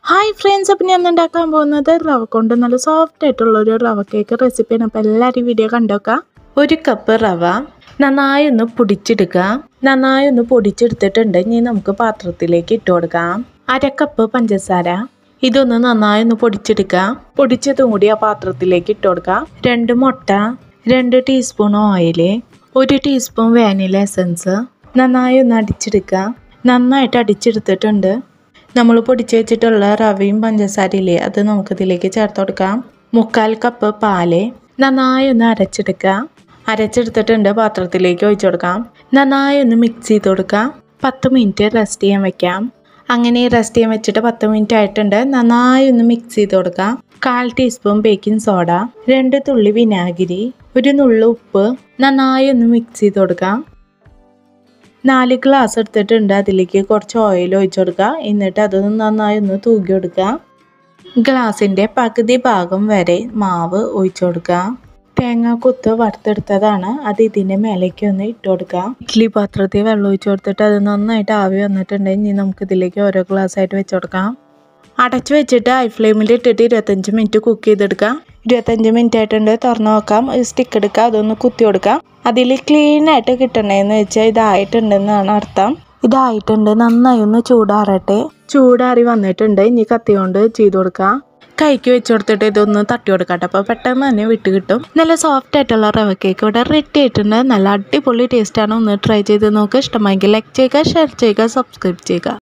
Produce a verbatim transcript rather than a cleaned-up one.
Hi friends, അപ്പം ഞാൻ ഉണ്ടാക്കാൻ പോകുന്നത് റവ കൊണ്ട് നല്ല സോഫ്റ്റ് ആയിട്ടുള്ള ഒരു റവ കേക്ക് റെസിപ്പിയാണ്. അപ്പോൾ എല്ലാവരും വീഡിയോ കണ്ടുനോക്കാം. ഒരു കപ്പ് റവ നന്നായി ഒന്ന് പൊടിച്ചെടുക്കുക. നന്നായി ഒന്ന് പൊടിച്ചെടുത്തിട്ടുണ്ട്. ഇനി നമുക്ക് പാത്രത്തിലേക്ക് ഇട്ട് കൊടുക്കാം. അര കപ്പ് പഞ്ചസാര, ഇതൊന്ന് നന്നായി ഒന്ന് പൊടിച്ചെടുക്കുക. പൊടിച്ചതും കൂടി ആ പാത്രത്തിലേക്ക് ഇട്ട് കൊടുക്കാം. രണ്ട് മുട്ട, രണ്ട് ടീസ്പൂൺ ഓയിൽ, ഒരു ടീസ്പൂൺ വാനില എസൻസ് നന്നായി ഒന്ന് അടിച്ചെടുക്കുക. നന്നായിട്ട് അടിച്ചെടുത്തിട്ടുണ്ട്. നമ്മൾ പൊടിച്ച് വെച്ചിട്ടുള്ള റവയും പഞ്ചസാരയില്ലേ, അത് നമുക്കിതിലേക്ക് ചേർത്ത് കൊടുക്കാം. മുക്കാൽ കപ്പ് പാല് നന്നായി ഒന്ന് അരച്ചെടുക്കുക. അരച്ചെടുത്തിട്ടുണ്ട്. പാത്രത്തിലേക്ക് ഒഴിച്ചു കൊടുക്കാം. നന്നായി ഒന്ന് മിക്സ് ചെയ്ത് കൊടുക്കാം. പത്ത് മിനിറ്റ് റെസ്റ്റ് ചെയ്യാൻ വെക്കാം. അങ്ങനെ റെസ്റ്റ് ചെയ്യാൻ വെച്ചിട്ട് പത്ത് മിനിറ്റ് ആയിട്ടുണ്ട്. നന്നായി ഒന്ന് മിക്സ് ചെയ്ത് കൊടുക്കാം. കാൽ ടീസ്പൂൺ ബേക്കിംഗ് സോഡ, രണ്ട് തുള്ളി വിനാഗിരി, ഒരു നുള്ളു ഉപ്പ് നന്നായി ഒന്ന് മിക്സ് ചെയ്ത് കൊടുക്കാം. നാല് ഗ്ലാസ് എടുത്തിട്ടുണ്ട്. അതിലേക്ക് കുറച്ച് ഓയിൽ ഒഴിച്ചു കൊടുക്കുക. എന്നിട്ട് അതൊന്ന് നന്നായി ഒന്ന് തൂക്കി കൊടുക്കുക. ഗ്ലാസിൻ്റെ പകുതി ഭാഗം വരെ മാവ് ഒഴിച്ചു കൊടുക്കുക. തേങ്ങ കൊത്ത് വറുത്തെടുത്തതാണ്. അത് ഇതിൻ്റെ മേലേക്ക് ഒന്ന് ഇട്ട് കൊടുക്കുക. ഇഡ്ഡലി പാത്രത്തിൽ വെള്ളം ഒഴിച്ചു കൊടുത്തിട്ട് അത് നന്നായിട്ട് ആവി വന്നിട്ടുണ്ട്. ഇനി നമുക്ക് ഇതിലേക്ക് ഓരോ ഗ്ലാസ് ആയിട്ട് വെച്ച് കൊടുക്കാം. അടച്ചു വെച്ചിട്ട് ഹൈ ഫ്ലെയിമിൽ ഇട്ടിട്ട് ഇരുപത്തഞ്ച് മിനിറ്റ് കുക്ക് ചെയ്തെടുക്കാം. ഇരുപത്തഞ്ച് മിനിറ്റ് ആയിട്ടുണ്ട്. തുറന്ന് നോക്കാം. ഒരു സ്റ്റിക്ക് എടുക്കുക, അതൊന്ന് കുത്തി കൊടുക്കാം. അതിൽ ക്ലീൻ ആയിട്ട് കിട്ടണേന്ന് വെച്ചാൽ ഇതായിട്ടുണ്ടെന്നാണ് അർത്ഥം. ഇതായിട്ടുണ്ട്. നന്നായി ഒന്ന് ചൂടാറട്ടെ. ചൂടാറി വന്നിട്ടുണ്ട്. ഇനി കത്തി കൊണ്ട് ചെയ്ത് കൊടുക്കാം. കൈക്ക് വെച്ച് കൊടുത്തിട്ട് ഇതൊന്ന് തട്ടി കൊടുക്കട്ടെ. അപ്പോൾ പെട്ടെന്ന് തന്നെ വിട്ട് കിട്ടും. നല്ല സോഫ്റ്റ് ആയിട്ടുള്ള റവ കേക്ക് ഇവിടെ റെഡി ആയിട്ടുണ്ട്. നല്ല അടിപൊളി ടേസ്റ്റാണ്. ഒന്ന് ട്രൈ ചെയ്ത് നോക്കുക. ഇഷ്ടമായെങ്കിൽ ലൈക്ക് ചെയ്യുക, ഷെയർ ചെയ്യുക, സബ്സ്ക്രൈബ് ചെയ്യുക.